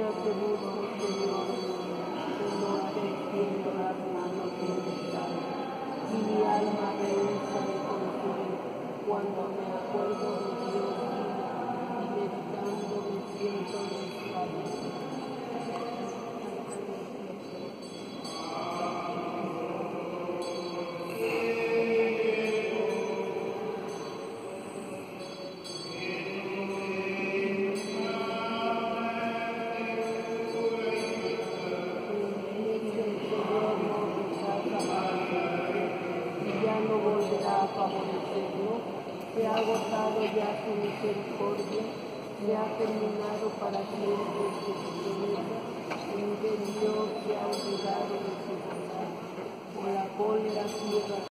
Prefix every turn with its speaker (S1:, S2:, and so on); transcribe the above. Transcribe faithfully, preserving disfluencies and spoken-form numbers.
S1: te busco, Señor, de noche extiendo las manos en estado, y mi alma rehúsa de consuelo cuando me acuerdo de Dios y meditando me siento desfallecer. A favorecerlo, se ha agotado ya su misericordia, se ha terminado para siempre su promesa, en que Dios se ha olvidado de su bondad, por la cólera ciega